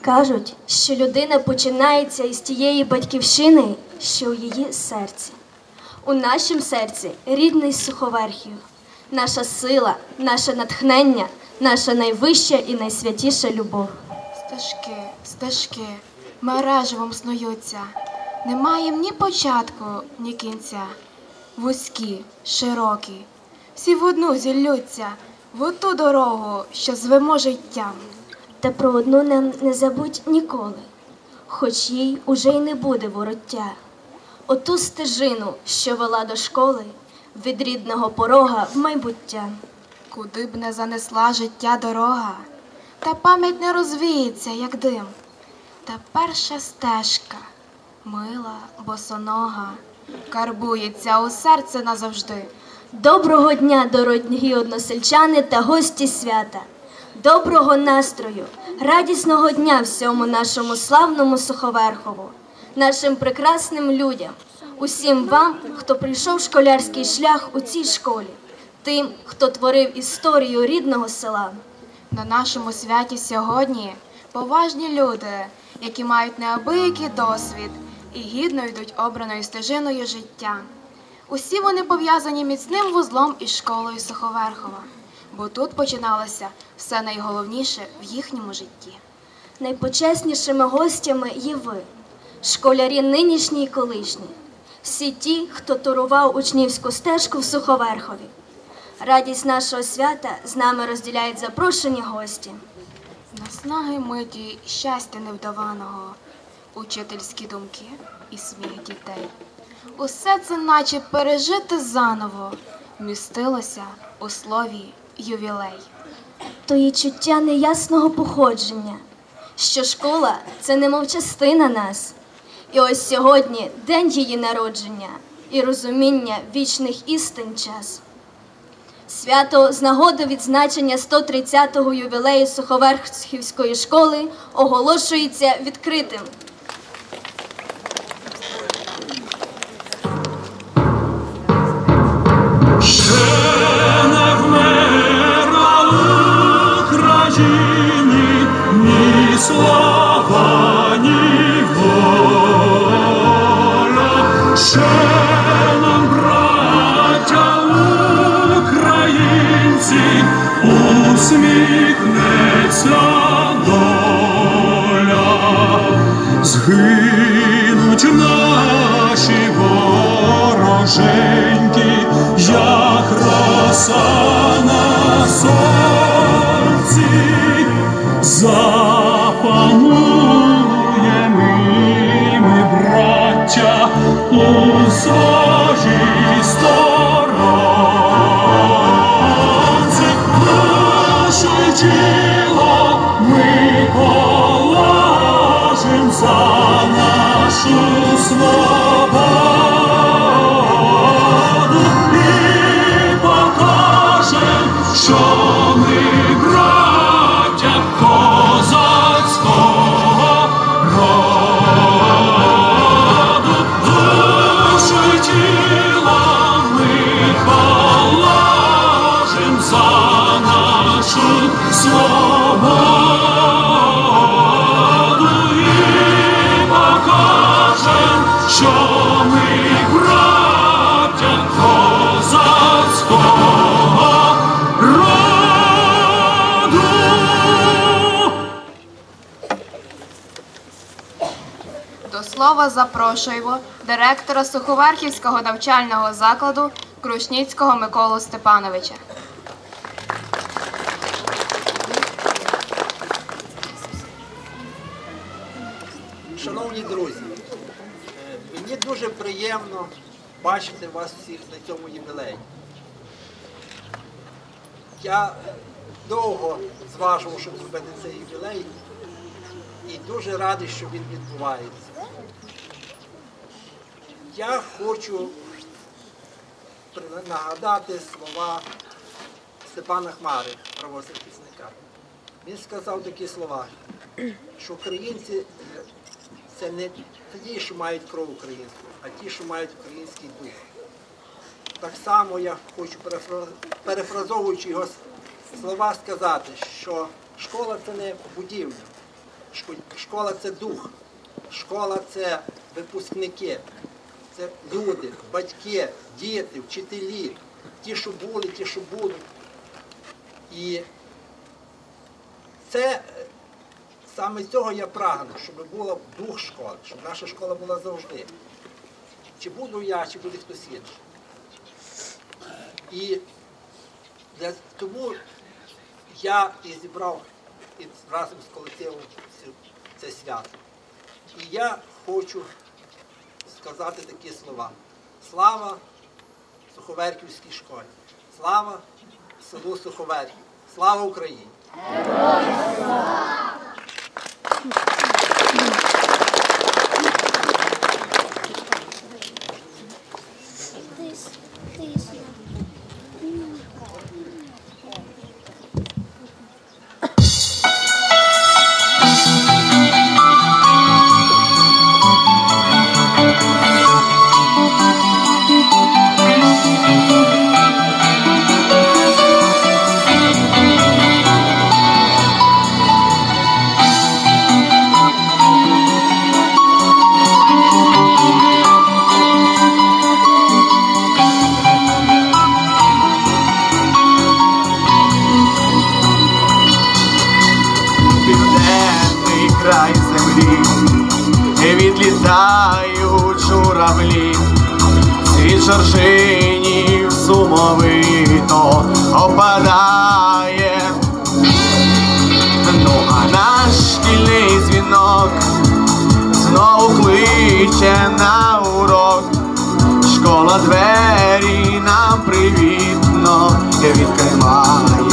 Кажуть, що людина починається із тієї батьківщини, що у її серці. У нашім серці рідний Суховерхів, наша сила, наше натхнення, наша найвища і найсвятіша любов. Стежки, стежки, мереживом снуються, немає ні початку, ні кінця. Вузькі, широкі, всі в одну зіллються, в оту дорогу, що звемо життям. Та про одну нам не забудь ніколи, хоч їй уже й не буде вороття. Оту стежину, що вела до школи, від рідного порога в майбуття. Куди б не занесла життя дорога, та пам'ять не розвіється, як дим. Та перша стежка, мила, босонога, карбується у серце назавжди. Доброго дня, дорогі односельчани та гості свята! Доброго настрою, радісного дня всьому нашому славному Суховерхову, нашим прекрасним людям, усім вам, хто прийшов школярський шлях у цій школі, тим, хто творив історію рідного села. На нашому святі сьогодні поважні люди, які мають неабиякий досвід і гідно йдуть обраною стежиною життя. Усі вони пов'язані міцним вузлом із школою Суховерхова, бо тут починалося все найголовніше в їхньому житті. Найпочеснішими гостями є ви, школярі нинішні і колишні, всі ті, хто турував учнівську стежку в Суховерхові. Радість нашого свята з нами розділяють запрошені гості. Наснаги миті щастя невдаваного, учительські думки і сміх дітей. Усе це наче пережити заново, вмістилося у слові ювілей. То є чуття неясного походження, що школа – це немов частина нас. І ось сьогодні день її народження і розуміння вічних істин час. Свято з нагоди відзначення 130-го ювілею Суховерхівської школи оголошується відкритим. Слава, ні воля, ще нам, браття українці, усміхнеться доля. Згинуть наші вороженьки, як роса на сонці. Запануєм і ми, браття, у сожій сторонці. Душу й тіло ми положим за нашу свободу і покажем, що ми браття козацького роду. Душу й тіло ми положим за нашу свободу і покажем, що ми браття козацького роду. До слова запрошуємо директора Суховерхівського навчального закладу Крушніцького Миколу Степановича. Шановні друзі, мені дуже приємно бачити вас всіх на цьому ювілеї. Я довго зважував, щоб зробити цей ювілей, і дуже радий, що він відбувається. Я хочу нагадати слова Степана Хмари, правозахисника. Він сказав такі слова, що українці – це не ті, що мають кров українську, а ті, що мають український дух. Так само я хочу, перефразовуючи його слова, сказати, що школа – це не будівля, Школа – це дух, школа – це випускники, це люди, батьки, діти, вчителі, ті, що були, ті, що будуть. І це саме з цього я прагну, щоб був дух школи, щоб наша школа була завжди. Чи буду я, чи буде хтось інший. І тому я і зібрав разом з колективом це свято. І я хочу сказати такі слова. Слава Суховерківській школі! Слава селу Суховерків! Слава Україні! Край землі, відлітають журавлі, світ жоржинів сумовито опадає. Ну а наш шкільний дзвінок знову кличе на урок. Школа двері нам привітно відкриває.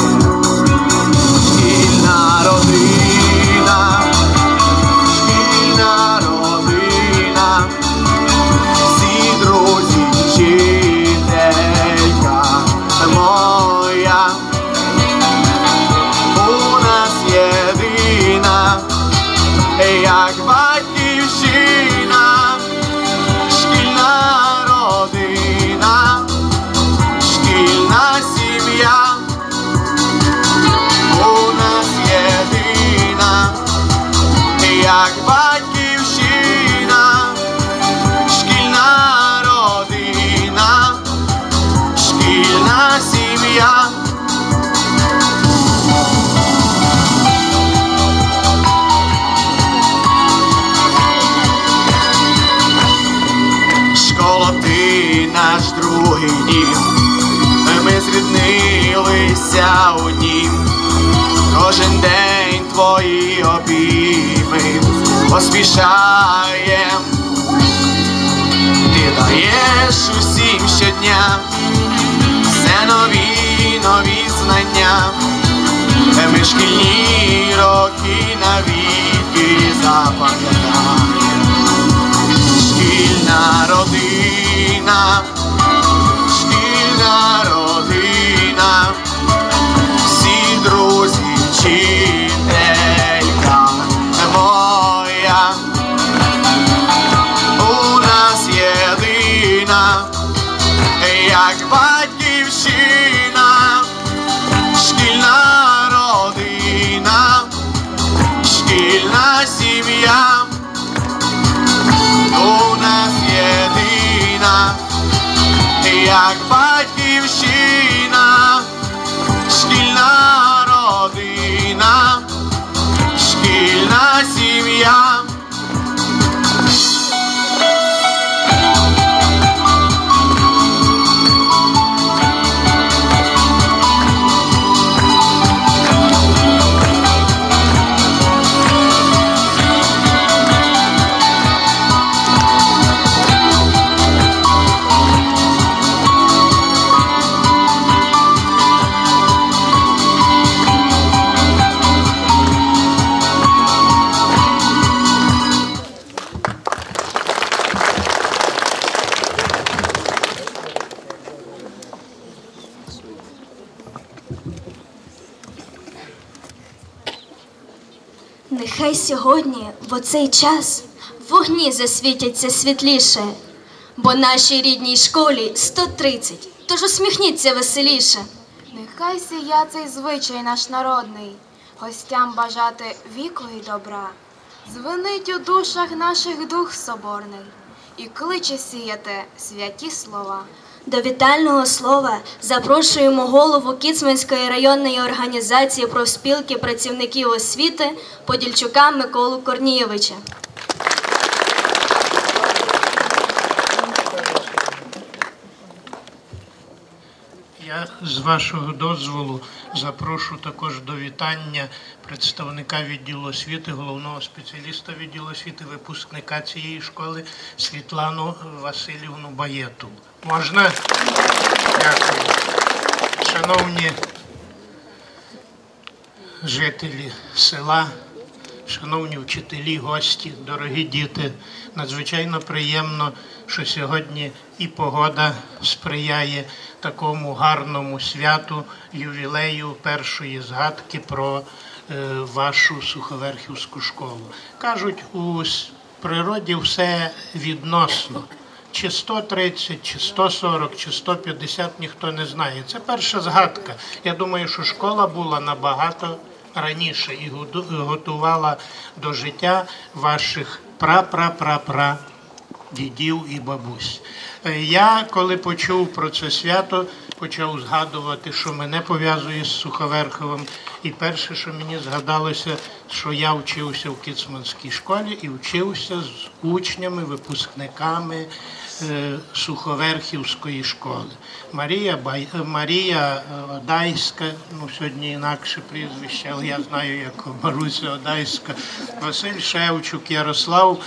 Шкільна родина, шкільна родина, всі друзі, вчителька моя, у нас єдина, як батьківщина, шкільна родина, шкільна сім'я. Як батьківщина, шкільна родина, шкільна сім'я. Школа, ти наш другий дім, ми зріднилися у нім. Кожен день твої обійми поспішаєм. Ти даєш усім щодня все нові знання. Ми шкільні роки навіки запам'ятаєм. Шкільна родина, шкільна родина, всі друзі, вчителька моя, у нас єдина, як батьківщина, шкільна родина, шкільна сім'я, у нас єдина, як батьківщина, шкільна родина, шкільна сім'я. Нехай сьогодні, в оцей час, вогні засвітяться світліше, бо нашій рідній школі 130, тож усміхніться веселіше. Нехай сія цей звичай наш народний, гостям бажати віку і добра, Звенить у душах наших дух соборний і кличе сіяти святі слова. До вітального слова запрошуємо голову Кіцманської районної організації профспілки працівників освіти Подільчука Миколу Корнієвича. Я з вашого дозволу запрошу також до вітання представника відділу освіти, головного спеціаліста відділу освіти, випускника цієї школи Світлану Васильівну Баєту. Можна? Дякую. Шановні жителі села, шановні вчителі, гості, дорогі діти, надзвичайно приємно, що сьогодні і погода сприяє такому гарному святу, ювілею першої згадки про вашу Суховерхівську школу. Кажуть, у природі все відносно. Чи 130, чи 140, чи 150, ніхто не знає. Це перша згадка. Я думаю, що школа була набагато раніше і готувала до життя ваших пра-пра-пра-пра дідів і бабусь. Я, коли почув про це свято, почав згадувати, що мене пов'язує з Суховерховим. І перше, що мені згадалося, що я вчився в Кіцманській школі і вчився з учнями, випускниками Суховерхівської школи. Марія Одайська, ну сьогодні інакше прізвище, але я знаю, як Маруся Одайська, Василь Шевчук, Ярослав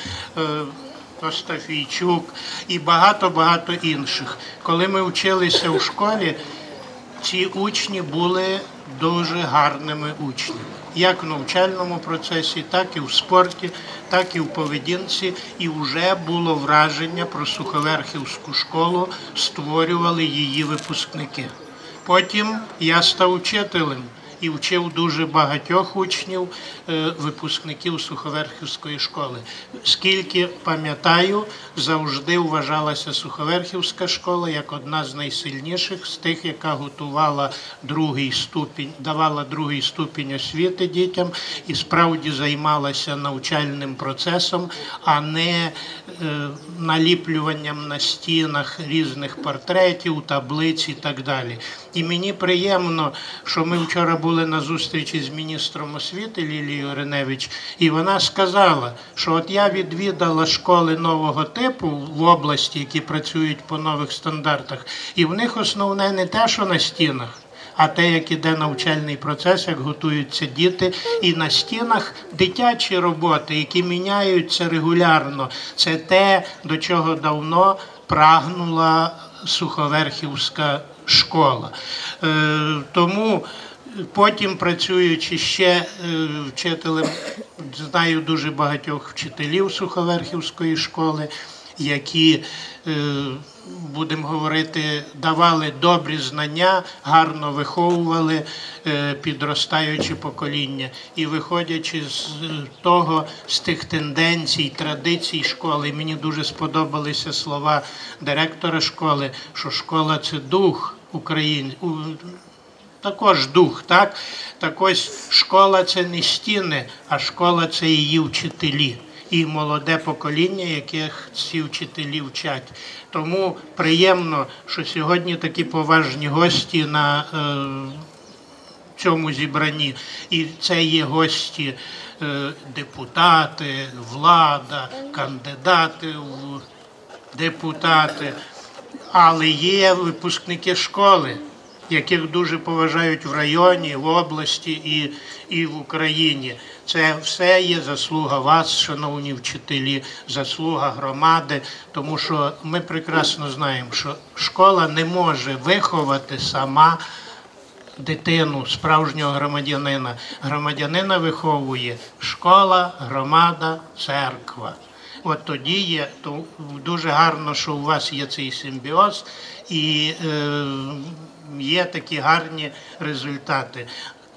Остафійчук і багато-багато інших. Коли ми вчилися в школі, ці учні були дуже гарними учнями. Як в навчальному процесі, так і в спорті, так і в поведінці. І вже було враження про Суховерхівську школу, створювали її випускники. Потім я став вчителем і вчив дуже багатьох учнів, випускників Суховерхівської школи. Скільки пам'ятаю, завжди вважалася Суховерхівська школа як одна з найсильніших, з тих, яка готувала другий ступінь, давала другий ступінь освіти дітям і справді займалася навчальним процесом, а не наліплюванням на стінах різних портретів, таблиць і так далі. І мені приємно, що ми вчора були на зустрічі з міністром освіти Лілією Реневич, і вона сказала, що от я відвідала школи нового типу в області, які працюють по нових стандартах, і в них основне не те, що на стінах, а те, як іде навчальний процес, як готуються діти. І на стінах дитячі роботи, які міняються регулярно. Це те, до чого давно прагнула Суховерхівська школа. Тому потім, працюючи ще вчителем, знаю дуже багатьох вчителів Суховерхівської школи, які, будемо говорити, давали добрі знання, гарно виховували підростаюче покоління. І виходячи з того, з тих тенденцій, традицій школи, мені дуже сподобалися слова директора школи, що школа – це дух України. Також дух, так? Так ось школа – це не стіни, а школа – це її вчителі. І молоде покоління, яких ці вчителі вчать. Тому приємно, що сьогодні такі поважні гості на цьому зібранні. І це є гості депутати, влада, кандидати в депутати. Але є випускники школи, яких дуже поважають в районі, в області і в Україні. Це все є заслуга вас, шановні вчителі, заслуга громади, тому що ми прекрасно знаємо, що школа не може виховати сама дитину, справжнього громадянина. Громадянина виховує школа, громада, церква. От тоді є, то дуже гарно, що у вас є цей симбіоз і є такі гарні результати.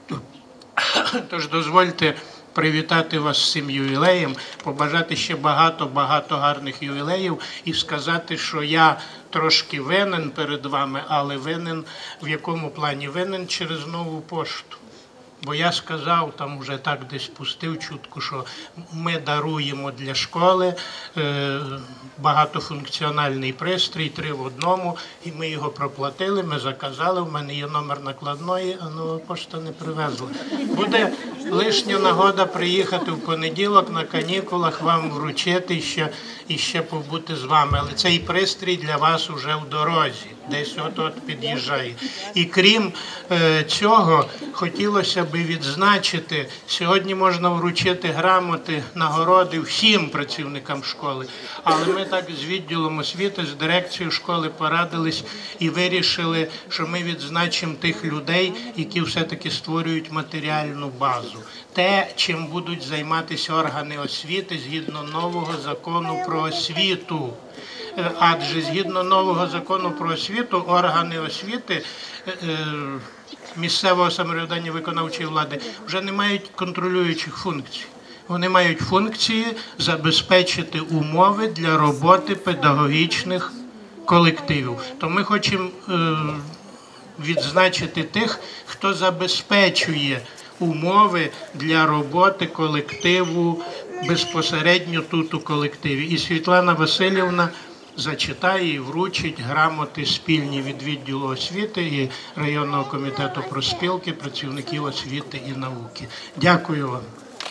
Тож дозвольте привітати вас з цим ювілеєм, побажати ще багато гарних ювілеїв і сказати, що я трошки винен перед вами, але винен в якому плані? Винен через нову пошту. Бо я сказав, там вже так десь пустив чутку, що ми даруємо для школи багатофункціональний пристрій, 3 в 1, і ми його проплатили, ми заказали, в мене є номер накладної, а нова пошта не привезла. Буде лишня нагода приїхати в понеділок на канікулах, вам вручити і ще побути з вами. Але цей пристрій для вас уже в дорозі, десь от під'їжджає. І крім цього, хотілося би відзначити, сьогодні можна вручити грамоти, нагороди всім працівникам школи, але ми так з відділом освіти, з дирекцією школи порадились і вирішили, що ми відзначимо тих людей, які все-таки створюють матеріальну базу. Те, чим будуть займатися органи освіти згідно нового закону про освіту. Адже згідно нового закону про освіту, органи освіти місцевого самоврядування виконавчої влади вже не мають контролюючих функцій. Вони мають функції забезпечити умови для роботи педагогічних колективів. То ми хочемо відзначити тих, хто забезпечує умови для роботи колективу безпосередньо тут у колективі. І Світлана Васильівна зачитає і вручить грамоти спільні від відділу освіти і районного комітету профспілки працівників освіти і науки. Дякую вам.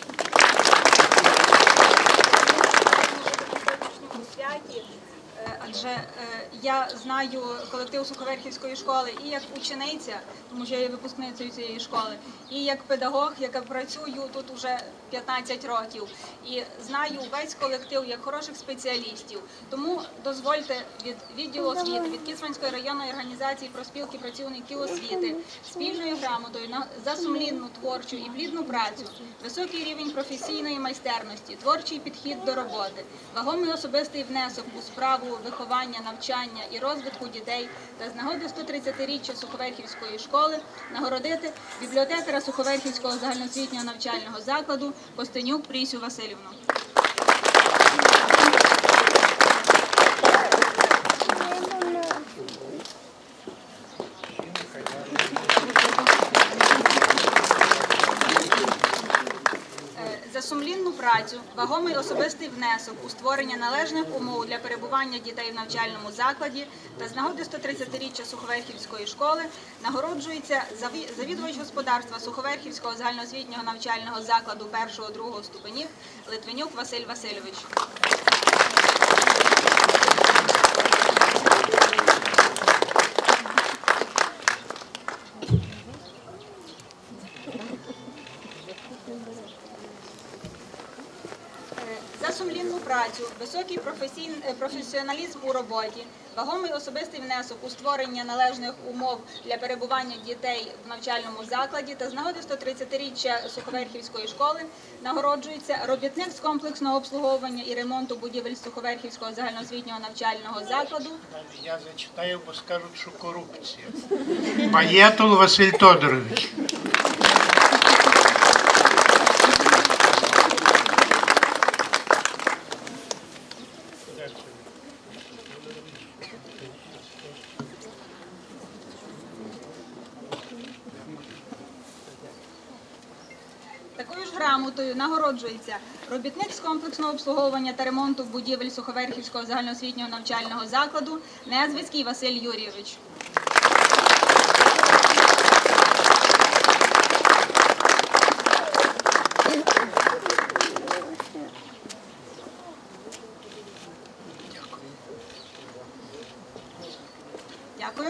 Адже я знаю колектив Суховерхівської школи і як учениця, тому що я є випускницею цієї школи, і як педагог, яка працюю тут уже 15 років. І знаю весь колектив як хороших спеціалістів. Тому дозвольте від відділу освіти, від Кіцманської районної організації профспілки працівників освіти спільною грамотою за сумлінну, творчу і плідну працю, високий рівень професійної майстерності, творчий підхід до роботи, вагомий особистий внесок у справу виховання, навчання і розвитку дітей та з нагоди 130-річчя Суховерхівської школи нагородити бібліотекаря Суховерхівського загальноосвітнього навчального закладу Костенюк Прісю Василівну. За сумлінну працю, вагомий особистий внесок у створення належних умов для перебування дітей в навчальному закладі та з нагоди 130-річчя Суховерхівської школи нагороджується завідувач господарства Суховерхівського загальноосвітнього навчального закладу 1-2 ступенів Литвинюк Василь Васильович. За сумлінну працю, високий професіоналізм у роботі, вагомий особистий внесок у створення належних умов для перебування дітей в навчальному закладі та з нагоди 130-річчя Суховерхівської школи нагороджується робітник з комплексного обслуговування і ремонту будівель Суховерхівського загальноосвітнього навчального закладу. Я зачитаю, бо скажуть, що корупція. Паєтул Василь Тодорович. Такою ж грамотою нагороджується робітник з комплексного обслуговування та ремонту будівель Суховерхівського загальноосвітнього навчального закладу Незвицький Василь Юрійович. Дякую.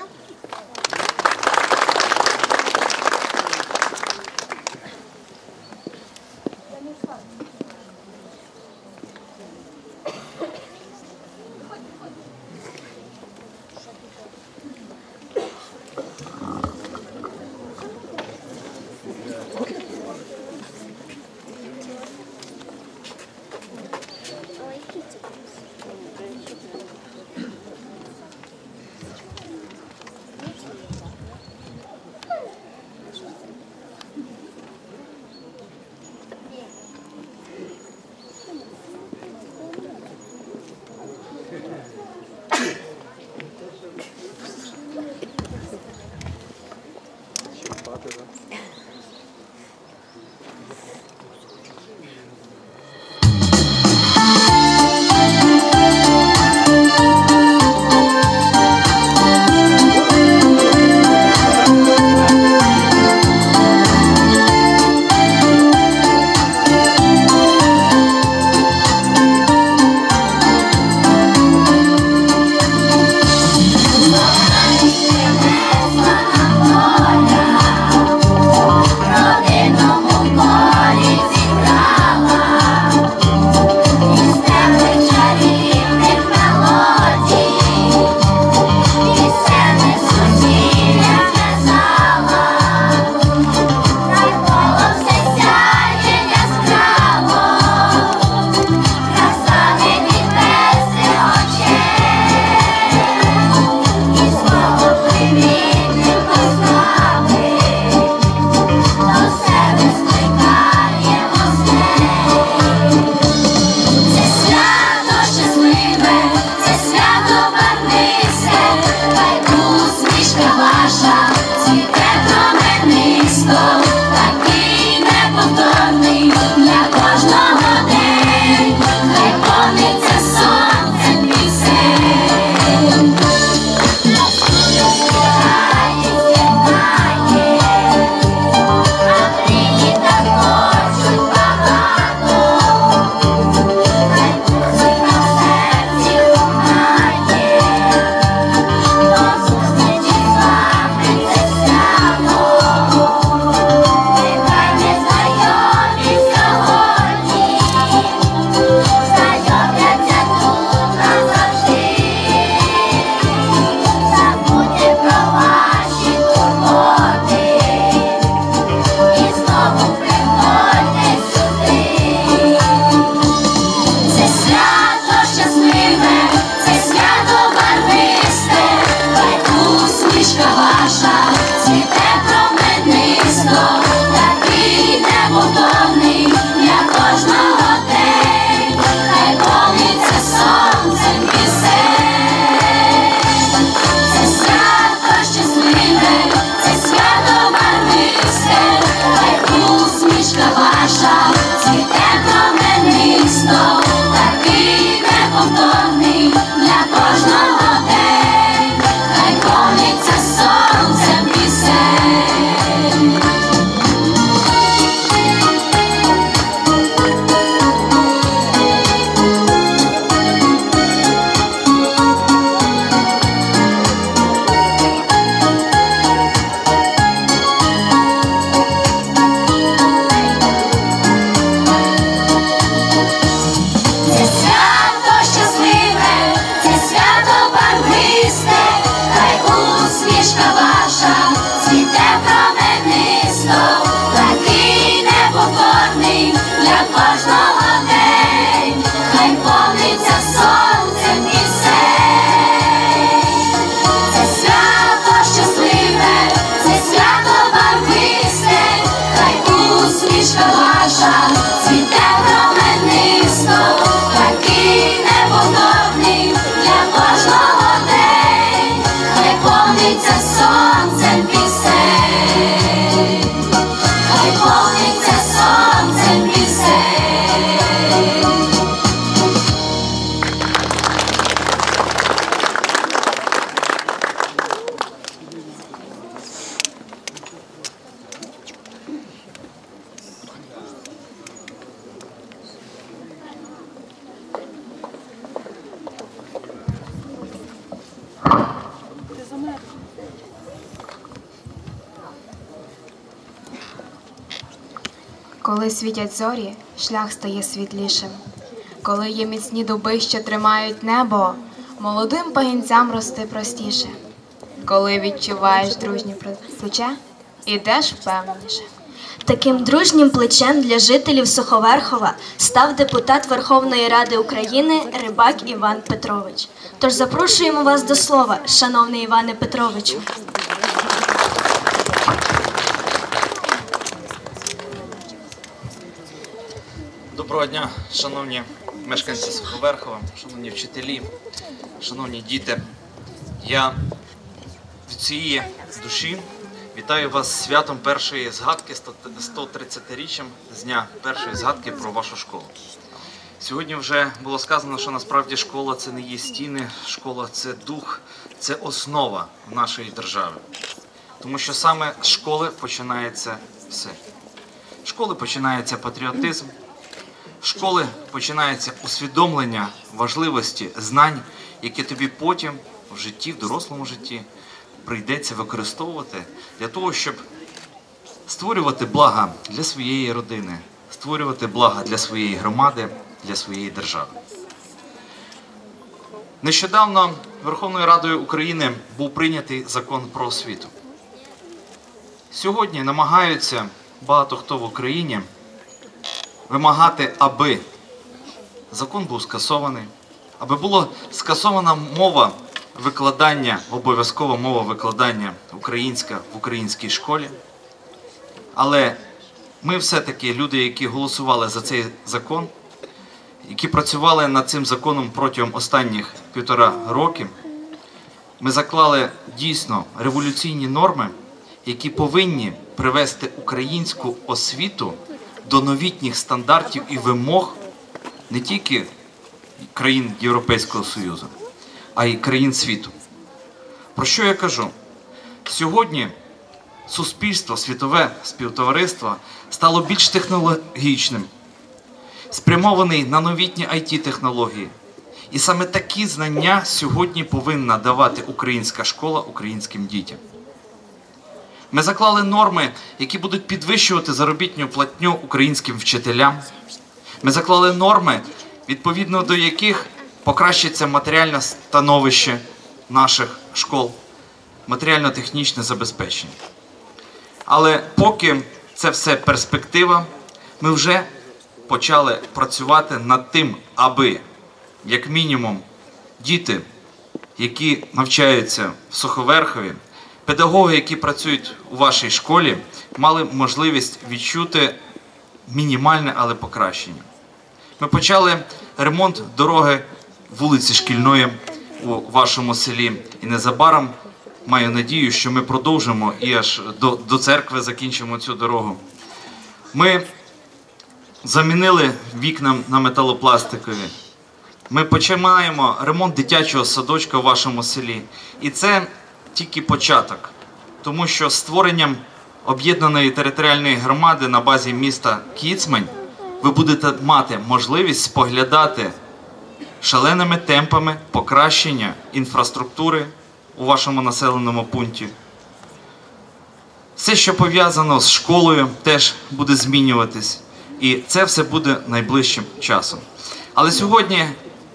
хай повниться сонцем пісень. Це свято щасливе, це свято барвисте, хай усмішка ваша цвіте променисто, такий неповторний для кожного день, хай повниться сонцем пісень, хай повниться сонцем пісень. Коли світять зорі, шлях стає світлішим. Коли є міцні дуби, що тримають небо, молодим пагінцям рости простіше. Коли відчуваєш дружнє плече, ідеш впевненіше. Таким дружнім плечем для жителів Суховерхова став депутат Верховної Ради України Рибак Іван Петрович. Тож запрошуємо вас до слова, шановний Іване Петровичу. Доброго дня, шановні мешканці Суховерхова, шановні вчителі, шановні діти. Я від цієї душі вітаю вас з святом першої згадки, 130-річчям з дня першої згадки про вашу школу. Сьогодні вже було сказано, що насправді школа – це не є стіни, школа – це дух, це основа нашої держави. Тому що саме з школи починається все. З школи починається патріотизм, з школи починається усвідомлення важливості знань, які тобі потім в житті, в дорослому житті прийдеться використовувати для того, щоб створювати блага для своєї родини, створювати блага для своєї громади, для своєї держави. Нещодавно Верховною Радою України був прийнятий закон про освіту. Сьогодні намагаються багато хто в Україні вимагати, аби закон був скасований, аби була скасована мова викладання, обов'язкова мова викладання українська в українській школі. Але ми все-таки, люди, які голосували за цей закон, які працювали над цим законом протягом останніх 1,5 роки, ми заклали дійсно революційні норми, які повинні привести українську освіту до новітніх стандартів і вимог не тільки країн Європейського Союзу, а й країн світу. Про що я кажу? Сьогодні суспільство, світове співтовариство стало більш технологічним, спрямований на новітні IT-технології. І саме такі знання сьогодні повинна давати українська школа українським дітям. Ми заклали норми, які будуть підвищувати заробітну платню українським вчителям. Ми заклали норми, відповідно до яких покращиться матеріальне становище наших школ, матеріально-технічне забезпечення. Але поки це все перспектива, ми вже почали працювати над тим, аби, як мінімум, діти, які навчаються в Суховерхові, педагоги, які працюють у вашій школі, мали можливість відчути мінімальне, але покращення. Ми почали ремонт дороги вулиці Шкільної у вашому селі. І незабаром, маю надію, що ми продовжимо і аж до церкви закінчимо цю дорогу. Ми замінили вікна на металопластикові. Ми починаємо ремонт дитячого садочка у вашому селі. І це тільки початок. Тому що створенням об'єднаної територіальної громади на базі міста Кіцмань ви будете мати можливість споглядати шаленими темпами покращення інфраструктури у вашому населеному пункті. Все, що пов'язано з школою, теж буде змінюватись. І це все буде найближчим часом. Але сьогодні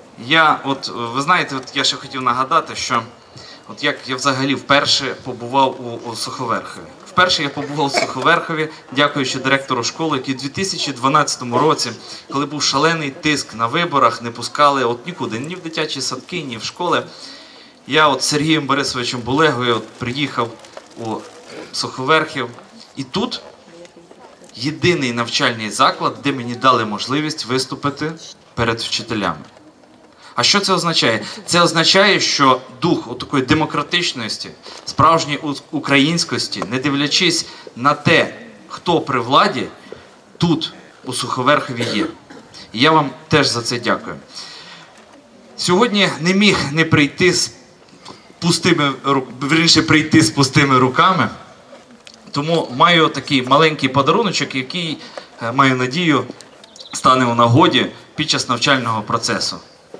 ви знаєте, я ще хотів нагадати, що як я взагалі вперше побував у Суховерхові. Вперше я побував в Суховерхові, дякуючи директору школи, який у 2012 році, коли був шалений тиск на виборах, не пускали от нікуди, ні в дитячі садки, ні в школи. Я от з Сергієм Борисовичем Булегою приїхав у Суховерхів. І тут єдиний навчальний заклад, де мені дали можливість виступити перед вчителями. А що це означає? Це означає, що дух такої демократичності, справжньої українськості, не дивлячись на те, хто при владі, тут, у Суховерхові є. І я вам теж за це дякую. Сьогодні не міг не прийти з пустими руками, тому маю такий маленький подаруночок, який, маю надію, стане у нагоді під час навчального процесу.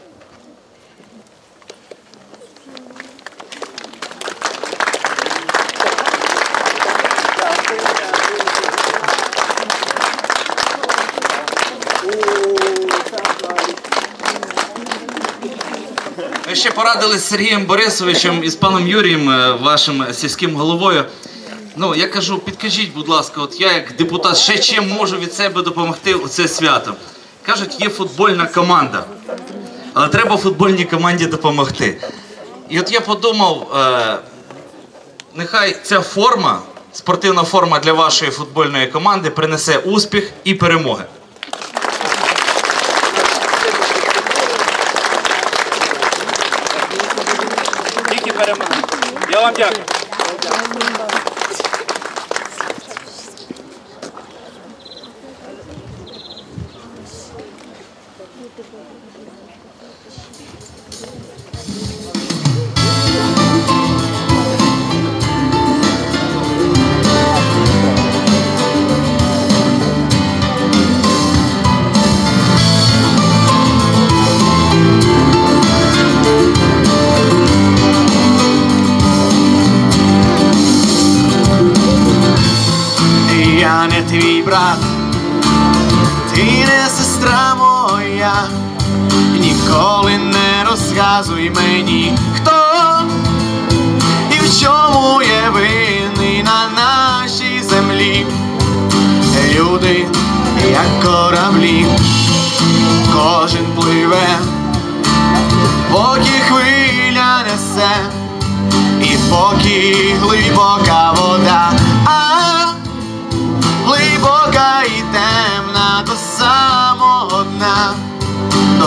Ми ще порадились з Сергієм Борисовичем і з паном Юрієм, вашим сільським головою. Ну, я кажу, підкажіть, будь ласка, от я як депутат ще чим можу від себе допомогти у це свято. Кажуть, є футбольна команда, але треба футбольній команді допомогти. І от я подумав, нехай ця форма, спортивна форма для вашої футбольної команди принесе успіх і перемоги. Тільки перемоги. Я вам дякую. Я не твій брат, ти не сестра моя, ніколи не розказуй мені, хто і в чому є винний на нашій землі. Люди, як кораблі, кожен пливе, поки хвиля несе, і поки глибока вода, глибока і темна до самого дна, до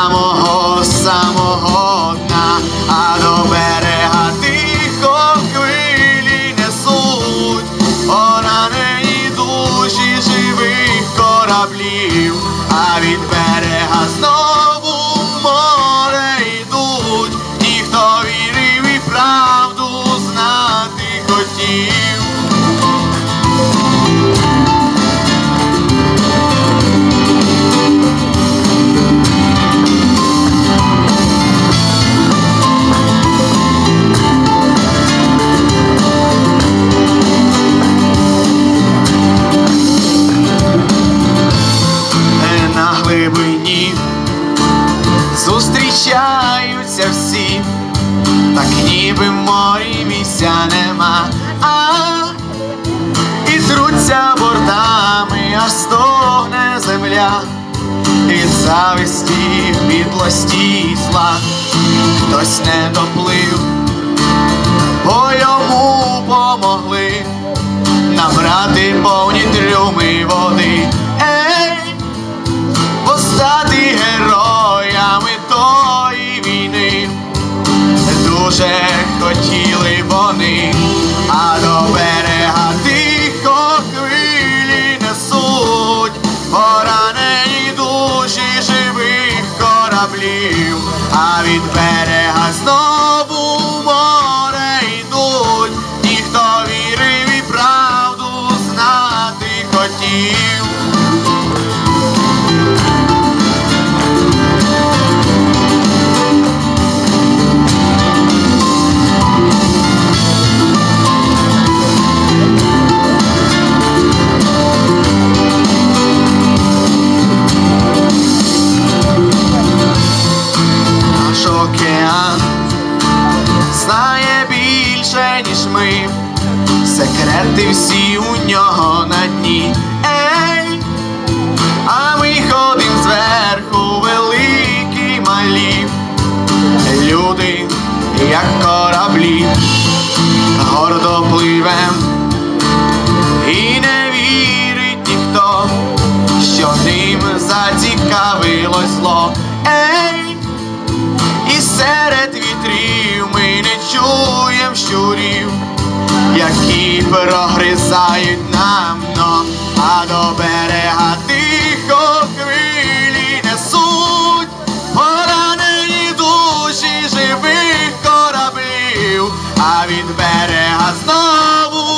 самого дна, а до берега тихо хвилі несуть поранені душі живих кораблів, а від берега знову в море йдуть ті, хто вірив і правду знати хотів. Зустрічаються всі, так ніби в морі місця нема, і труться бортами, аж стогне земля, від зависті, підлості і зла. Хтось не доплив, бо йому помогли набрати повні трюми води. Стати героями тої війни дуже хотіли вони, а до берега тихо хвилі несуть поранені душі живих кораблів, а від берега знову в море йдуть ті, хто вірив і правду знати хотів. Океан знає секрети всі у нього на дні. Ей, а ми ходим зверху, великі, малі. Люди, як кораблі, гордо пливем, і не вірить ніхто, що ним зацікавилось зло. Ей, і серед вітрів ми не чуєм щурів, які прогризають нам дно, а до берега тихо хвилі несуть поранені душі живих кораблів, а від берега знову